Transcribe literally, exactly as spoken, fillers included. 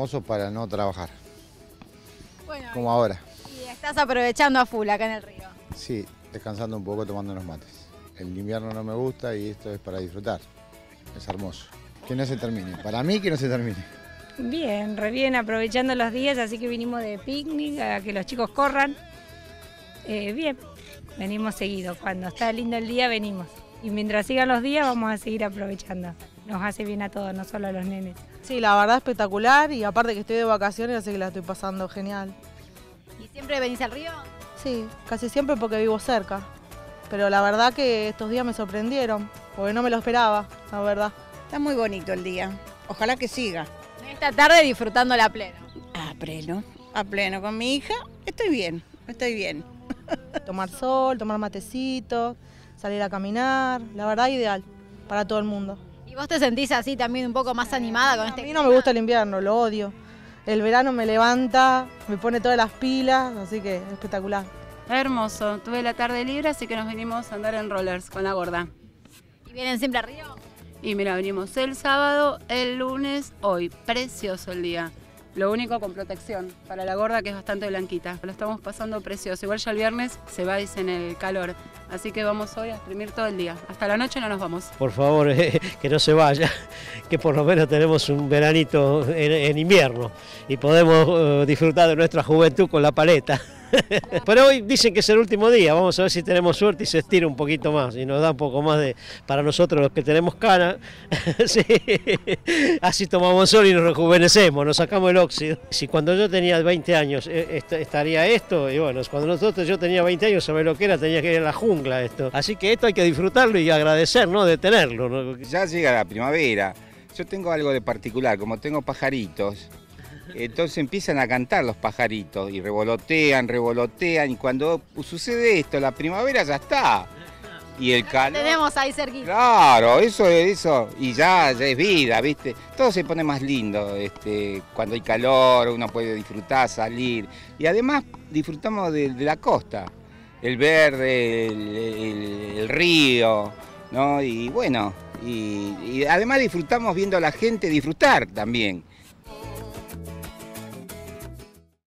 hermosos para no trabajar, Bueno, como ahora. y estás aprovechando a full acá en el río. Sí, descansando un poco, tomando unos mates. El invierno no me gusta y esto es para disfrutar. Es hermoso. Que no se termine. Para mí que no se termine. Bien, re bien, aprovechando los días, así que vinimos de picnic, a que los chicos corran. Eh, bien, venimos seguido. Cuando está lindo el día, venimos. Y mientras sigan los días, vamos a seguir aprovechando. Nos hace bien a todos, no solo a los nenes. Sí, la verdad espectacular y aparte que estoy de vacaciones, así que la estoy pasando genial. ¿Y siempre venís al río? Sí, casi siempre porque vivo cerca. Pero la verdad que estos días me sorprendieron, porque no me lo esperaba, la verdad. Está muy bonito el día. Ojalá que siga. Esta tarde disfrutando la plena. A pleno, a pleno con mi hija. Estoy bien, estoy bien. Tomar sol, tomar matecito, salir a caminar, la verdad ideal para todo el mundo. ¿Y vos te sentís así también un poco más animada con A este mí clima? no me gusta el invierno, lo odio. El verano me levanta, me pone todas las pilas, así que espectacular. Hermoso, tuve la tarde libre, así que nos vinimos a andar en rollers con la gorda. ¿Y vienen siempre a río? Y mira, venimos el sábado, el lunes, hoy. Precioso el día. Lo único con protección para la gorda, que es bastante blanquita. Lo estamos pasando precioso. Igual ya el viernes se va, dicen, el calor. Así que vamos hoy a exprimir todo el día. Hasta la noche no nos vamos. Por favor, eh, que no se vaya, que por lo menos tenemos un veranito en, en invierno y podemos eh, disfrutar de nuestra juventud con la paleta. Pero hoy dicen que es el último día, vamos a ver si tenemos suerte y se estira un poquito más y nos da un poco más de, para nosotros los que tenemos cana, sí. Así tomamos sol y nos rejuvenecemos, nos sacamos el óxido. Si cuando yo tenía veinte años eh, estaría esto, y bueno, cuando nosotros yo tenía veinte años, ¿sabes lo que era? Tenía que ir a la jungla esto. Así que esto hay que disfrutarlo y agradecer, ¿no? De tenerlo, ¿no? Ya llega la primavera, yo tengo algo de particular, como tengo pajaritos. Entonces empiezan a cantar los pajaritos y revolotean, revolotean y cuando sucede esto, la primavera ya está. Y el calor... Tenemos ahí cerquita. Claro, eso es eso, y ya, ya es vida, ¿viste? Todo se pone más lindo, este, cuando hay calor, uno puede disfrutar, salir. Y además disfrutamos de, de la costa, el verde, el, el, el río, ¿no? Y bueno, y, y además disfrutamos viendo a la gente disfrutar también.